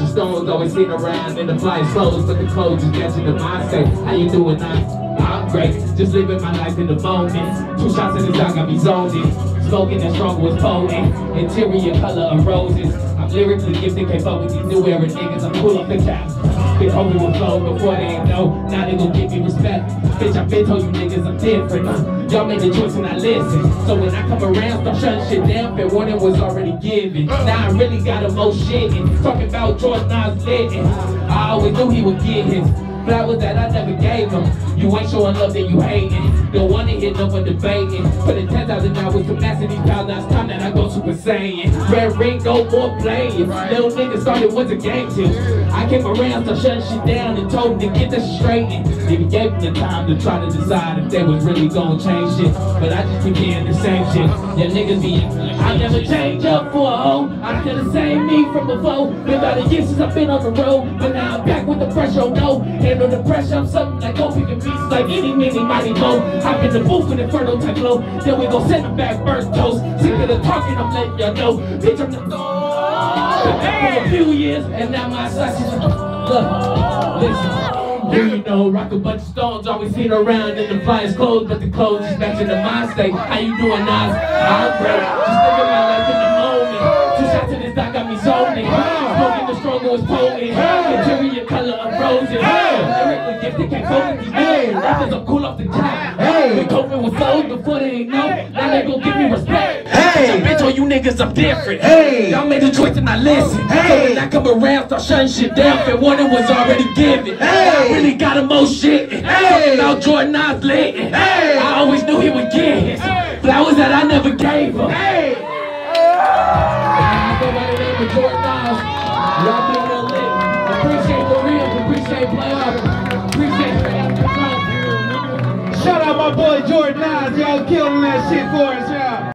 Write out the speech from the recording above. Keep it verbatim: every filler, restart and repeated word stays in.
stones always sitting around in the fly's clothes, but the clothes just catching the mind state. How you doing now? I'm great, just living my life in the moment. Two shots in the dog got me zoned in. Smoking that strong was potent. Interior color of roses. I'm lyrically gifted, can't fuck with these new era niggas. I'm cool off the cap. Been hoping with flow before they ain't know. Now they gon' give me respect. Bitch, I been told you niggas I'm different. Uh, Y'all made the choice and I listen. So when I come around, start shutting shit down. Fair warning was already given. Now I really got a more shitting. Talking about Jordan Nas litting. I always knew he would get his flowers that I never gave him. You ain't showing love, then you hating. Don't wanna hit no one debating. Put in ten thousand hours to master these pounds. Now it's time that I go Super Saiyan. Red ring, go more playing. Little niggas started once a game till I came around, so shutting shit down and told them to get this straightened. Even gave them the time to try to decide if they was really gonna change shit. But I just keep hearing the same shit. Yeah, niggas be I never change up for a hoe. I'm still the same me from before. Been about a year since I've been on the road, but now I'm back with the pressure. Oh no, handle the pressure. I'm something like go picking beats like any, mini, mighty mo. Hop in the booth with Inferno type flow. Then we gon' send them back first toast. Sick of the talking, I'm letting y'all know. Bitch, I'm the for a few years, and now my sausage. Look, listen. Yeah, you know, rock a bunch of stones, always seen around in the flyers clothes, but the clothes is matching the mind state. How you doing, Nas? I'm great, just living my life in the moment. Two shots of this dog got me zoning. Smoking the stronger was potent. Interior color of roses. Lyrically gifted, can't cope with these niggas. Rappers, I'm cool off the top. Been coping with flows before they ain't know. Now they gon' give me respect. Hey, bitch, all you niggas, I'm different. Hey, y'all made the choice and I listen. Hey, so when I come around, start shutting shit down. Fair warning was already given. Hey, I really got a more shit. Hey, about Jordan Nas lit. Hey, I always knew he would get his flowers that I never gave him. Hey, I go by the name of Jordan Nas. Y'all been real lit. Appreciate the real, appreciate playoff, appreciate straight out the front. Shout out my boy Jordan Nas, y'all killing that shit for us, y'all.